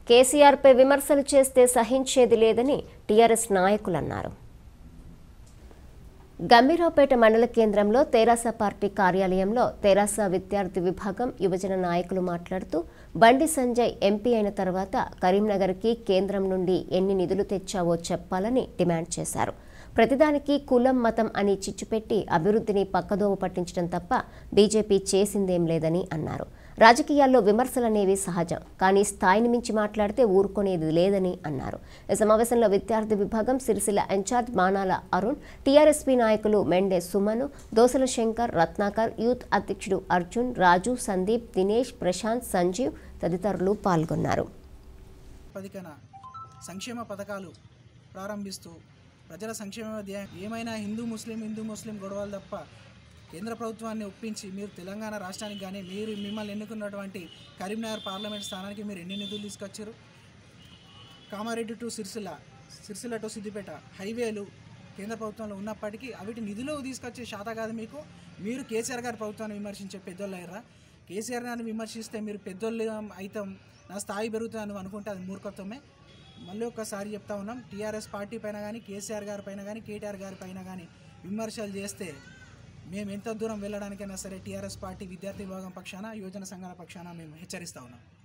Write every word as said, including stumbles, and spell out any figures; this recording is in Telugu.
కేసీఆర్పై విమర్శలు చేస్తే సహించేది లేదని టీఆర్ఎస్ నాయకులు అన్నారు. గంభీరావుపేట మండల కేంద్రంలో తెరాస పార్టీ కార్యాలయంలో తెరాస విద్యార్థి విభాగం యువజన నాయకులు మాట్లాడుతూ బండి సంజయ్ ఎంపీ అయిన తర్వాత కరీంనగర్కి కేంద్రం నుండి ఎన్ని నిధులు తెచ్చావో చెప్పాలని డిమాండ్ చేశారు. ప్రతిదానికి కులం మతం అని చిచ్చుపెట్టి అభివృద్ధిని పక్కదోవ పట్టించడం తప్ప బీజేపీ చేసిందేం లేదని అన్నారు. రాజకీయాల్లో విమర్శలనేవి సహజం, కానీ స్థాయిని మించి మాట్లాడితే ఊరుకునేది లేదని అన్నారు. ఈ సమావేశంలో విద్యార్థి విభాగం సిరిసిల్ల ఇన్ఛార్జ్ బాణాల అరుణ్, టీఆర్ఎస్పీ నాయకులు మెండే సుమను, దోసల శంకర్, రత్నాకర్, యూత్ అధ్యక్షుడు అర్జున్, రాజు, సందీప్, దినేష్, ప్రశాంత్, సంజీవ్ తదితరులు పాల్గొన్నారు. సంక్షేమ పథకాలు ప్రారంభిస్తూ ప్రజల సంక్షేమ ఏమైనా హిందూ ముస్లిం హిందూ ముస్లిం గొడవలు తప్ప కేంద్ర ప్రభుత్వాన్ని ఒప్పించి మీరు తెలంగాణ రాష్ట్రానికి కానీ మీరు మిమ్మల్ని ఎన్నుకున్నటువంటి కరీంనగర్ పార్లమెంట్ స్థానానికి మీరు ఎన్ని నిధులు తీసుకొచ్చారు? కామారెడ్డి టు సిరిసిల్ల, సిరిసిల్ల టు సిద్దిపేట హైవేలు కేంద్ర ప్రభుత్వంలో ఉన్నప్పటికీ అవిటి నిధులు తీసుకొచ్చే శాత కాదు మీకు. మీరు కేసీఆర్ గారి ప్రభుత్వాన్ని విమర్శించే పెద్దోళ్ళు అయ్యారా? కేసీఆర్ గారిని విమర్శిస్తే మీరు పెద్దోళ్ళు అయితే నా స్థాయి పెరుగుతుందని అనుకుంటే అది మూర్ఖత్వమే. మళ్ళీ ఒక్కసారి చెప్తా ఉన్నాం, టీఆర్ఎస్ పార్టీ పైన కానీ కేసీఆర్ గారి పైన కానీ కేటీఆర్ గారి పైన కానీ విమర్శలు చేస్తే మేము ఎంత దూరం వెళ్ళడానికైనా సరే టీఆర్ఎస్ పార్టీ విద్యార్థి విభాగం పక్షాన యువజన సంఘాల పక్షాన మేము హెచ్చరిస్తా ఉన్నాం.